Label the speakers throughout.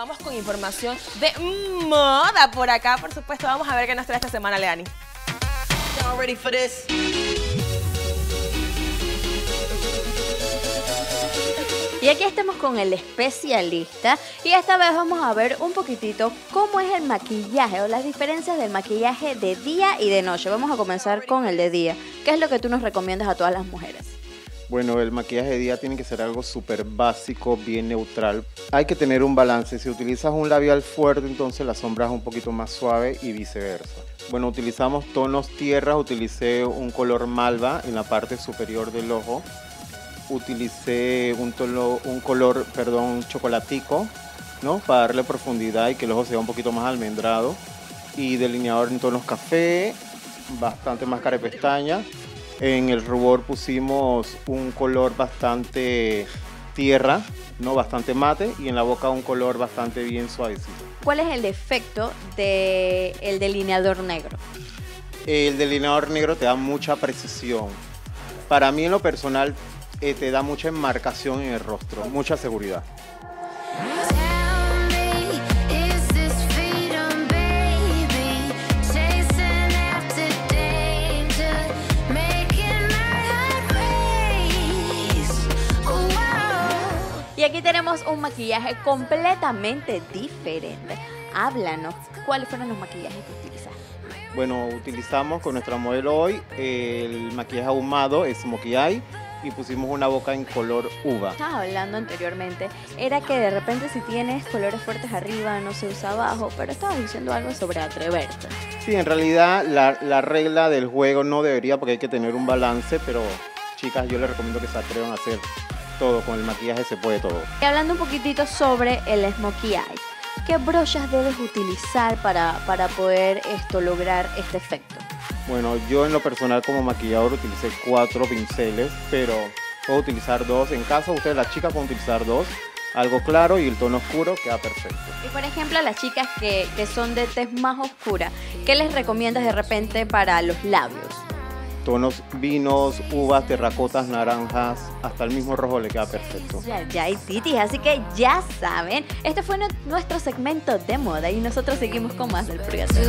Speaker 1: vamos con información de moda por acá. Por supuesto, vamos a ver qué nos trae esta semana, Leani.
Speaker 2: Y'all ready for this?
Speaker 3: Y aquí estamos con el especialista y esta vez vamos a ver un poquitito cómo es el maquillaje o las diferencias del maquillaje de día y de noche. Vamos a comenzar con el de día. ¿Qué es lo que tú nos recomiendas a todas las mujeres?
Speaker 4: Bueno, el maquillaje de día tiene que ser algo súper básico, bien neutral. Hay que tener un balance. Si utilizas un labial fuerte, entonces la sombra es un poquito más suave y viceversa. Bueno, utilizamos tonos tierras, utilicé un color malva en la parte superior del ojo. Utilicé un color chocolatico, ¿no? Para darle profundidad y que el ojo sea un poquito más almendrado. Y delineador en tonos café, bastante máscara de pestaña. En el rubor pusimos un color bastante tierra, ¿no? Bastante mate, y en la boca un color bastante bien suavecito.
Speaker 3: ¿Cuál es el efecto del delineador negro?
Speaker 4: El delineador negro te da mucha precisión. Para mí en lo personal te da mucha enmarcación en el rostro, mucha seguridad.
Speaker 3: Y aquí tenemos un maquillaje completamente diferente. Háblanos, ¿cuáles fueron los maquillajes que utilizaste?
Speaker 4: Bueno, utilizamos con nuestra modelo hoy el maquillaje ahumado, Smokey Eye, y pusimos una boca en color uva.
Speaker 3: Estabas hablando anteriormente, era que de repente si tienes colores fuertes arriba no se usa abajo, pero estabas diciendo algo sobre atreverte.
Speaker 4: Sí, en realidad la regla del juego no debería, porque hay que tener un balance, pero chicas, yo les recomiendo que se atrevan a hacer todo, con el maquillaje se puede todo.
Speaker 3: Y hablando un poquitito sobre el Smokey Eye, ¿qué brochas debes utilizar para poder lograr este efecto?
Speaker 4: Bueno, yo en lo personal como maquillador utilicé 4 pinceles, pero puedo utilizar 2. En caso ustedes, las chicas, pueden utilizar 2. Algo claro y el tono oscuro queda perfecto.
Speaker 3: Y por ejemplo, a las chicas que son de tez más oscura, ¿qué les recomiendas de repente para los labios?
Speaker 4: Tonos vinos, uvas, terracotas, naranjas, hasta el mismo rojo le queda perfecto.
Speaker 3: Ya hay titis, así que ya saben, este fue nuestro segmento de moda y nosotros seguimos con más del Purgatorio.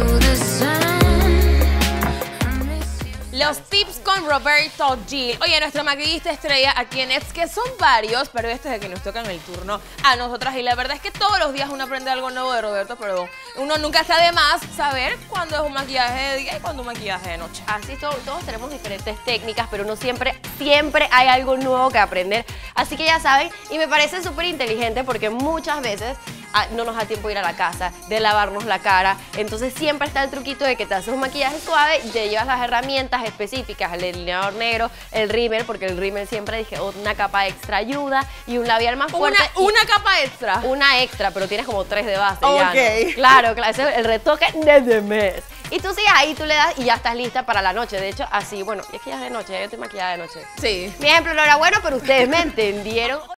Speaker 1: Los tips con Roberto Gil. Oye, nuestro maquillista estrella aquí en Eps, que son varios, pero este es el que nos toca en el turno a nosotras. Y la verdad es que todos los días uno aprende algo nuevo de Roberto, pero uno nunca está de más saber cuándo es un maquillaje de día y cuándo un maquillaje de noche.
Speaker 5: Así todos tenemos diferentes técnicas, pero uno siempre hay algo nuevo que aprender. Así que ya saben, y me parece súper inteligente porque muchas veces no nos da tiempo de ir a la casa, de lavarnos la cara. Entonces siempre está el truquito de que te haces un maquillaje suave y te llevas las herramientas específicas, el delineador negro, el rímel, porque el rímel siempre dije una capa extra ayuda y un labial más fuerte.
Speaker 1: Una capa extra.
Speaker 5: Una extra, pero tienes como 3 de base.
Speaker 1: Ok.
Speaker 5: Ya, ¿no? Claro, ese es el retoque de mes. Y tú sigues ahí, tú le das y ya estás lista para la noche. De hecho, así, bueno, es que ya es de noche, ya yo estoy maquillada de noche.
Speaker 1: Sí.
Speaker 5: Mi ejemplo no era bueno, pero ustedes me entendieron.